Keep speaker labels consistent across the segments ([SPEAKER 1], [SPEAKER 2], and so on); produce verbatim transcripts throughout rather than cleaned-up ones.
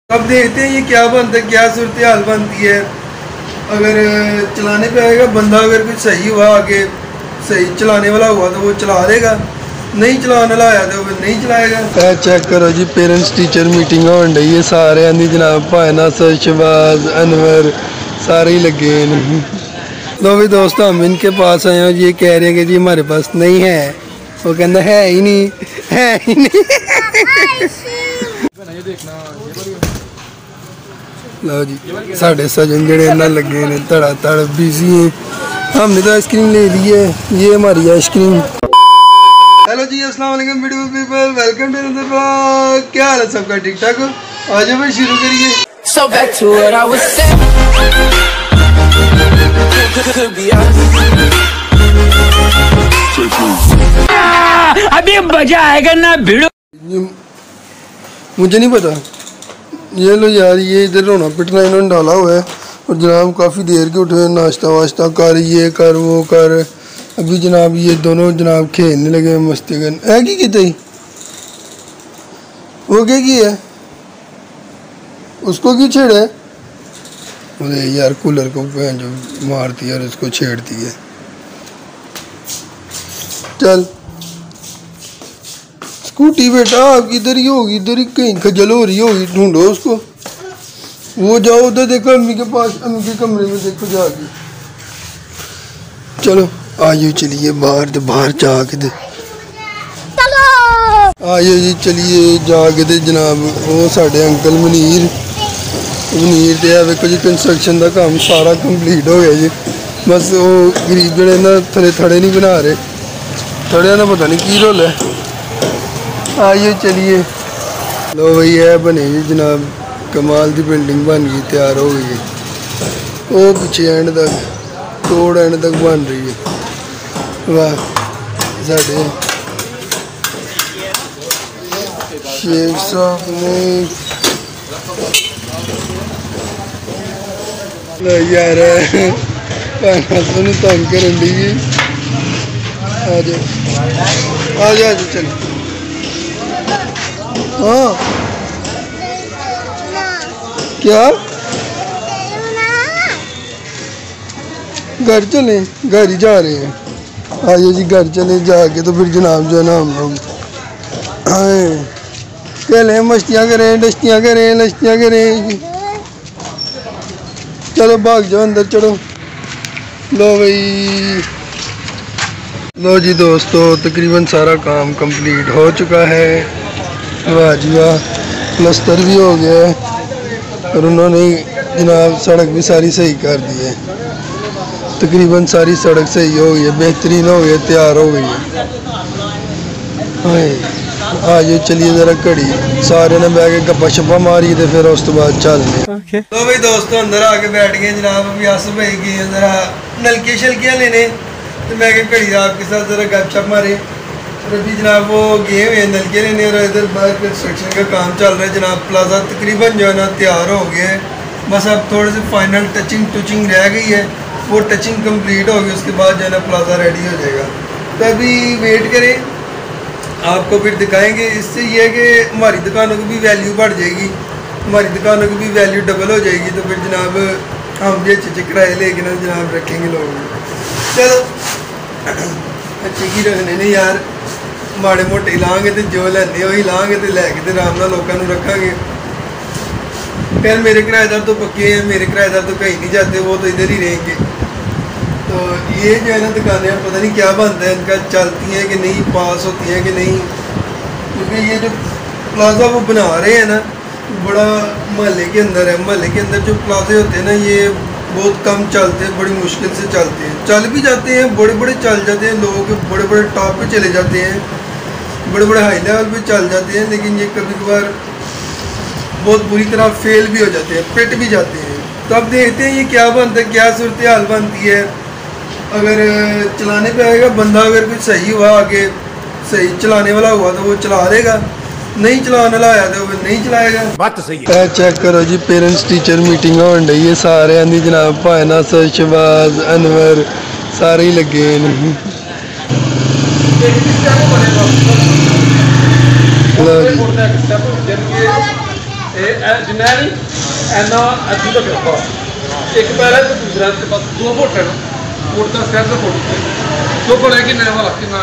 [SPEAKER 1] अब देखते हैं ये क्या बनता है, क्या सूरत हाल बनती है। अगर चलाने पे आएगा बंदा, अगर कुछ सही हुआ, आगे सही चलाने वाला हुआ तो वो चला देगा, नहीं चलाने वाला आया तो वो नहीं चलाएगा। चेक करो जी, पेरेंट्स टीचर मीटिंग हो रही है, सारे आंधी जनाब भाईना शहबाज अनवर सारे ही लगे हैं। लो भी दोस्तों, हम इनके पास आए हैं, ये कह रहे हैं कि जी हमारे पास नहीं है। वो कहना है ही नहीं, है ही नहीं। लो जी, साढ़े सजन जड़े इन्ना लगे ने धड़ा धड़ बिजी हैं। हमने तो आइसक्रीम ले ली है, ये हमारी आइसक्रीम। हेलो जी, अस्सलाम वालेकुम beautiful people, welcome to another vlog. क्या हाल है सबका, ठीक ठाक हो? आज भाई शुरू करिए। So back to what I was saying.
[SPEAKER 2] अभी मजा आएगा ना भिड़ो।
[SPEAKER 1] मुझे नहीं पता, ये लो यार, ये इधर रोना पिटना इन्होंने डाला हुआ है। और जनाब काफ़ी देर के उठे, नाश्ता वाश्ता कर, ये कर वो कर। अभी जनाब ये दोनों जनाब खेलने लगे, मस्ती करने। है कि कितनी वो क्या की है, उसको क्यों छेड़ा है? अरे यार, कूलर को जो मारती है और उसको छेड़ती है। चल स्कूटी बेटा आपकी इधर ही होगी, इधर ही कहीं खजल हो रही होगी, ढूंढो उसको। वो जाओ उधर, देखो अम्मी के पास, अम्मी के कमरे में देखो जाके। चलो आइए, चलिए बाहर, तो बाहर जाके दे आइए जी, चलिए जाके दे जनाब। वो साढ़े अंकल मुनीर मुनीर ते वेखो जी, कंस्ट्रक्शन का काम सारा कंप्लीट हो गया जी। बस वो गरीब जड़े ना थले थड़े नहीं बना रहे, थड़े ना पता नहीं की रोल है। आइए चलिए। लो भाई, है बने जी जनाब, कमाल की बिल्डिंग बन गई, तैयार हो गई है। वो पीछे एंड तक, तोड़ एंड तक बन रही है। वाह, साढ़े शेख साहब ने यार सुन तंग कर दी। आ जाओ आ जाओ, चल। हाँ क्या, घर चले, घर ही जा रहे हैं। आइए जी, घर चले, जाके तो फिर जनाब जो है ना हम लोग खेलें, मस्तियाँ करें, डस्तियाँ करें, लस्तियाँ करें। चलो भाग जाओ, अंदर चलो। लो भाई, लो जी दोस्तों, तकरीबन सारा काम कंप्लीट हो चुका है। वाह जी वाह, प्लस्तर भी हो गया है और उन्होंने जनाब सड़क भी सारी सही कर दी है। तकरीबन सारी सड़क सही हो गई है, बेहतरीन हो गई है, तैयार हो गई है। आइए चलिए जरा घड़ी सारे ने बह के गप्पा शप्पा मारी तो फिर उस तो बाद चलने। okay. तो भाई दोस्तों, अंदर आके बैठ गए जनाब। अभी आस भाई गए जरा नलके शलकियाँ लेने, तो मैं घड़ी आपके साथ जरा गपशप मारे। और अभी जनाब वो गए हुए हैं नलके लेने, और इधर बाहर कंस्ट्रक्शन का काम चल रहा है जनाब। प्लाजा तकरीबन जो है ना तैयार हो गया है, बस अब थोड़े से फाइनल टचिंग टचिंग रह गई है। वो टचिंग कंप्लीट होगी, उसके बाद जो है ना प्लाजा रेडी हो जाएगा। तो अभी वेट करें, आपको फिर दिखाएंगे। इससे ये है कि हमारी दुकानों की भी वैल्यू बढ़ जाएगी, हमारी दुकानों की भी वैल्यू डबल हो जाएगी। तो फिर जनाब हम भी अच्छे अच्छे किराए लेके ना जनाब रखेंगे लोगों को। चलो अच्छे की रखने ने यार, माड़े मोटे लाँगे तो जो लेने वही लाँगे तो लैके तो आराम नाल लोगों को रखेंगे। फिर मेरे किराएदार तो पक्के हैं, मेरे किराएदार तो कहीं नहीं जाते, वो तो इधर ही रहेंगे। तो ये जो है ना दुकानें, पता नहीं क्या बनता है इनका, चलती हैं कि नहीं, पास होती हैं कि नहीं। क्योंकि ये जो प्लाजा वो बना रहे हैं ना, बड़ा महल्ले के अंदर है। महल्ले के अंदर जो प्लाजे होते हैं ना, ये बहुत कम चलते हैं, बड़ी मुश्किल से चलते हैं। चल भी जाते हैं, बड़े बड़े चल जाते हैं, लोगों के बड़े बड़े टॉप पे चले जाते हैं, बड़े बड़े हाई लेवल पे चल जाते हैं। लेकिन ये कभी कभार बहुत बुरी तरह फेल भी हो जाते हैं, पिट भी जाते हैं। तो अब देखते हैं ये क्या बनता है, क्या सूरत हाल बनती है। अगर चलाने पे आएगा बंदा, अगर कुछ सही हुआ, आगे सही चलाने वाला हुआ तो वो चला देगा, नहीं चलाने वाला आया तो वो नहीं चलाएगा। बात तो सही है। चेक करो जी, पेरेंट्स टीचर मीटिंग हो रही है, सारे आंधी जनाब भाईना शहबाज अनवर सारे ही लगे हैं।
[SPEAKER 3] जिन्ना नहीं ऐना अद्धी का फिरका एक पैर है तो दूसरा इसके पास दो फुट है ना फुट का स्क्वायर का फुट दो फुट है कि नया वाला कि ना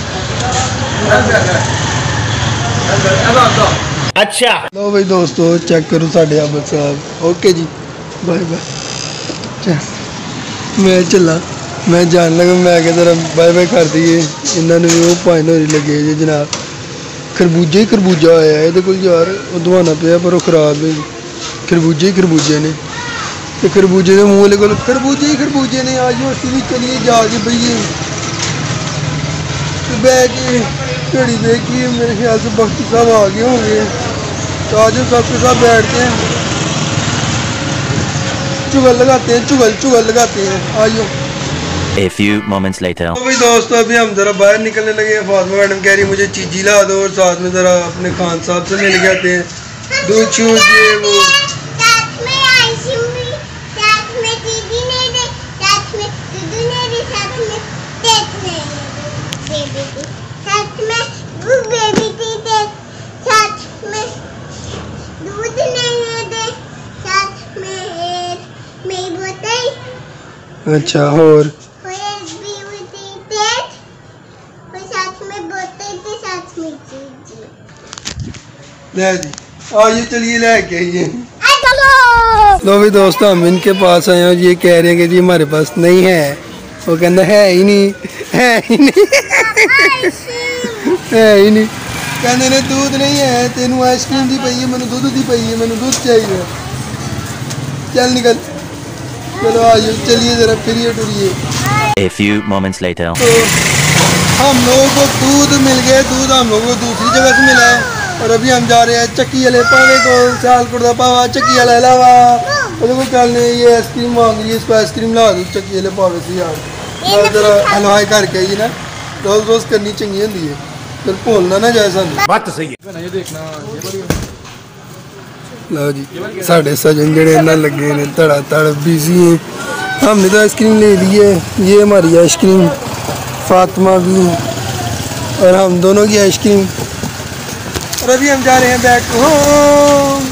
[SPEAKER 2] अच्छा
[SPEAKER 1] लो भाई दोस्तों चेक करो साढ़े आबद साहब ओके जी बाय बाय मैं चला मैं जान लगा मैं क्या जरा बाय बाय कर दिए इन्होंने भी वो पाइन हो लगे जी जनाब खरबूजा ही खरबूजा आया ये यार वो दवाना पिया पर वो खराब है खरबूजे ही खरबूजे ने तो खरबूजे के मूँह वाले को खरबूजे ही खरबूजे ने आज असी भी चलिए जाके बइए तो बह के घड़ी देखिए मेरे ख्याल से बख्ती साहब आ गए होंगे तो आज सबके साथ बैठते हैं चुगल लगाते हैं चुगल चुगल लगाते हैं आइयो
[SPEAKER 4] A few moments later.
[SPEAKER 1] तो भाई दोस्तों अभी हम जरा बाहर निकलने लगे हैं फातिमा मैडम कह रही मुझे चीजी ला दो और साथ में जरा अपने खान साहब से मिल जाते हैं दूध शूज ये वो
[SPEAKER 5] साथ में आइसक्रीम भी साथ में चीजी नहीं दे साथ में दूध नहीं दे साथ में केक नहीं दे बेबी साथ में वो बेबी टी दे साथ में दूध नहीं दे साथ में मेरी बोतल
[SPEAKER 1] अच्छा और ले जी आइए चलिए लेके आइए लो भाई दोस्तों हम इनके पास आए हैं ये कह रहे हैं कि जी हमारे पास नहीं है वो कहना है ही नहीं है ही नहीं है ही नहीं कहने ने दूध नहीं है तेनू आइसक्रीम दी पई है मैंने दूध दी पई है मैंने दूध चाहिए चल निकल चलो आइए चलिए जरा फिरिए टुरिए
[SPEAKER 4] A few moments later.
[SPEAKER 1] तो हम लोगों को दूध मिल गया दूध हम लोगों को दूसरी जगह से मिला है और अभी हम जा रहे हैं चक्की वाले पावे को सियालकोट का पावा चक्की वाला अलावा देखो कल ने ये आइसक्रीम मांग ली इसको आइसक्रीम ला दी चक्की वाले पावे से यार मैं जरा हलवाई करके आई ना रोज रोज करनी चंगी होती है फिर भूलना ना जाए सानू
[SPEAKER 2] बात तो सही है
[SPEAKER 3] ये देखना
[SPEAKER 1] लो जी साढ़े सजन जड़े ना लगे ने तड़ा तड़ बिजी हैं हमने तो आइसक्रीम ले ली है ये हमारी आइसक्रीम फातिमा भी और हम दोनों की आइसक्रीम और अभी हम जा रहे हैं बैक टू होम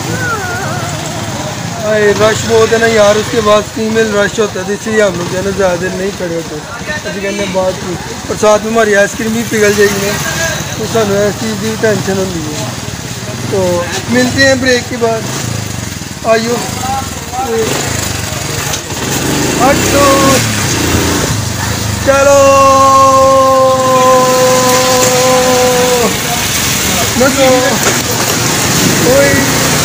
[SPEAKER 1] अरे रश बहुत है ना यार उसके बाद फीमेल रश होता है इसलिए हम लोग जो है ना ज़्यादा देर नहीं खड़े होते अभी कहने बात की और साथ में हमारी आइसक्रीम भी पिघल जाएगी ना तो सानू इस चीज़ की टेंशन होती है तो मिलते हैं ब्रेक के बाद आइयो हटो चलो देखो ओए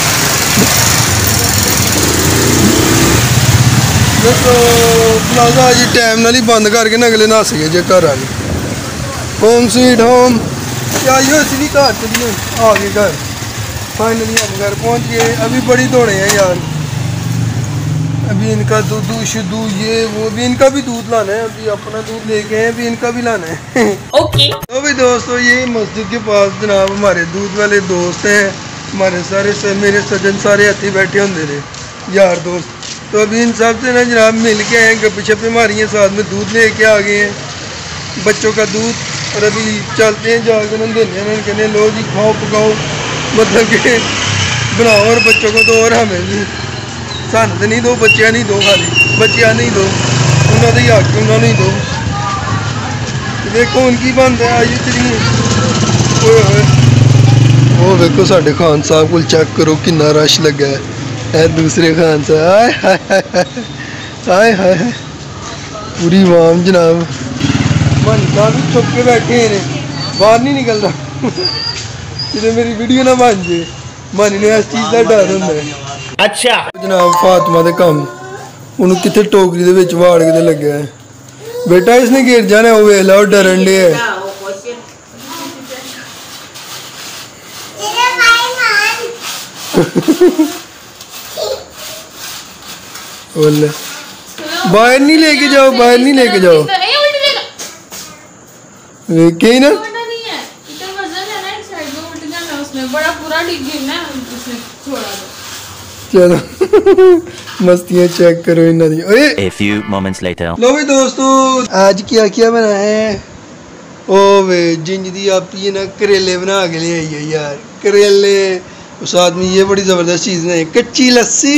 [SPEAKER 1] देखो प्लाजा जी टाइम नाल ही बंद करके ना अगले नस गए जे घर आने होम स्वीट होम क्या यो असली घर चलिए आ गए घर फाइनली हम घर पहुंच गए अभी बड़ी दौड़े हैं यार अभी इनका दूध शुद्धू ये वो भी इनका भी दूध लाना है अभी अपना दूध लेके हैं अभी इनका भी लाना है
[SPEAKER 2] ओके
[SPEAKER 1] तो भाई दोस्तों ये मस्जिद के पास जनाब हमारे दूध वाले दोस्त हैं हमारे सारे से मेरे सज्जन सारे हथी बैठे होंगे थे यार दोस्त तो अभी इन सब से ना जनाब मिल के आए गप्पे शप्पे मारी हैं साथ में दूध लेके आ गए हैं बच्चों का दूध और अभी चलते हैं जाकर उन्हें देने हैं कहने लो जी खाओ पकाओ मतलब कि बनाओ और बच्चों को दो और हमें भी सन तो नहीं दो बच्चियां नहीं दो खाली बच्चियां नहीं दो उन्होंने ही आके उन्होंने ही दो देखो उनकी बंद है आइए चलिए वो देखो साढ़े खान साहब को चेक करो कितना रश लगा है ए दूसरे खान साहब हाय हाय हाय पूरी वाम जनाब मन का भी छुप के बैठे हैं बाहर नहीं निकल रहा कि मेरी वीडियो ना बन जाए मन ने इस चीज़ का डर होंगे
[SPEAKER 2] अच्छा
[SPEAKER 1] जनाब फातिमा दे काम उन्होंने कितने टोकरी दे विच वाड़ के लगे है बेटा इसने गिर जाना वो वेख लो डरन डे है बोले बाहर नहीं लेके जाओ बाहर नहीं लेके जाओ कहीं ना
[SPEAKER 6] बड़ा पूरा डिग गिरना है उसने छोड़ा दो
[SPEAKER 1] चलो मस्तियाँ चेक करो इन्ना दी ओए
[SPEAKER 4] A few moments later.
[SPEAKER 1] लो भाई दोस्तों आज क्या क्या बनाया है ओ वे जिंज दी आप ये ना करेले बना के ले आई है यार करेले और साथ में ये बड़ी ज़बरदस्त चीज़ है, कच्ची लस्सी।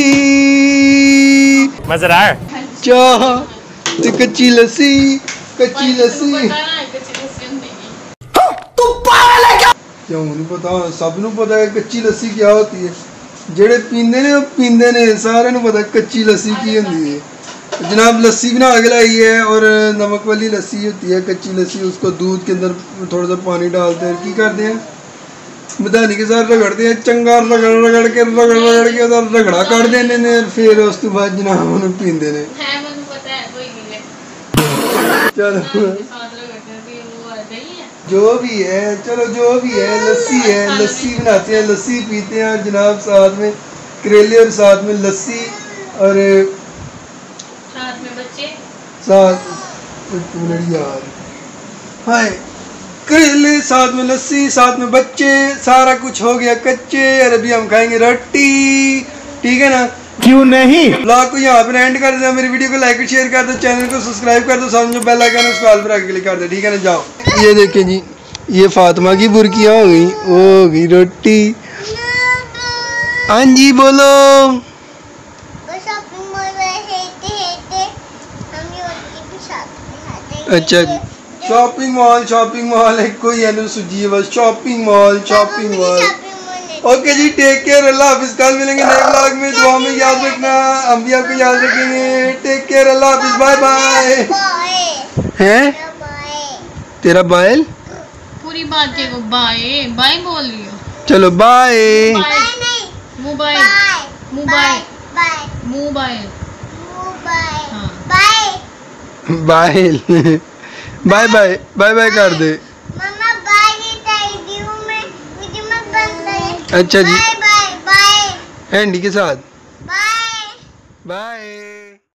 [SPEAKER 2] मजा रहा है
[SPEAKER 1] चाह तो कच्ची लस्सी, कच्ची लस्सी क्यों नहीं पता? सब नूं पता है कच्ची लस्सी क्या होती है। जेड़े पींदे ने पींदे ने, सारे नूं पता कच्ची लस्सी की होती है। जनाब लस्सी बना के लाई है और नमक वाली लस्सी होती है कच्ची लस्सी। उसको दूध के अंदर थोड़ा सा पानी डालते हैं, की करते हैं मदानी के साथ रगड़ते हैं, चंगा रगड़ रगड़ के रगड़ रगड़ के उधर रगड़ा काट देने ने, फिर उस तो बाद जनाब उन्हें पींदे ने। चलो जो भी है, चलो जो भी है, लस्सी है, लस्सी बनाते हैं, लस्सी पीते हैं। और जनाब साथ में करेले और साथ में लस्सी और
[SPEAKER 6] साथ में बच्चे,
[SPEAKER 1] साथ यार हाय करेले, साथ में लस्सी, साथ में बच्चे, सारा कुछ हो गया कच्चे। और अभी हम खाएंगे रोटी, ठीक है ना?
[SPEAKER 2] क्यों नहीं?
[SPEAKER 1] ब्लॉग को यहाँ पे एंड कर दो। मेरी वीडियो को लाइक और शेयर कर दो, चैनल को सब्सक्राइब कर दो, सामने जो बेल आइकन है उसको ऑल पर आके क्लिक कर दो, ठीक है ना? जाओ ये देखें जी, ये फातिमा की बुर्कियाँ हो गई, हो गई रोटी। हाँ जी बोलो। अच्छा जी, शॉपिंग मॉल, शॉपिंग मॉल है कोई है सुजी है बस, shopping mall, shopping mall. Okay जी, टेक केयर, अल्लाह हाफिज। कल मिलेंगे नए ब्लॉग में, दुआ में याद रखना, हम भी आपको याद रखेंगे। टेक केयर, अल्लाह हाफिज, बाय बाय। हैं तेरा बायल
[SPEAKER 6] पूरी बात के बाय बाय बोल रही हो।
[SPEAKER 1] चलो bye.
[SPEAKER 6] Mobile mobile mobile
[SPEAKER 1] bye bye bye bye bye कर दे।
[SPEAKER 5] मम्मा बाय नहीं चाहिए हूं मैं, मुझे मत बंद करे।
[SPEAKER 1] अच्छा जी,
[SPEAKER 5] बाय बाय बाय
[SPEAKER 1] हैंडी के साथ
[SPEAKER 5] बाय
[SPEAKER 1] बाय।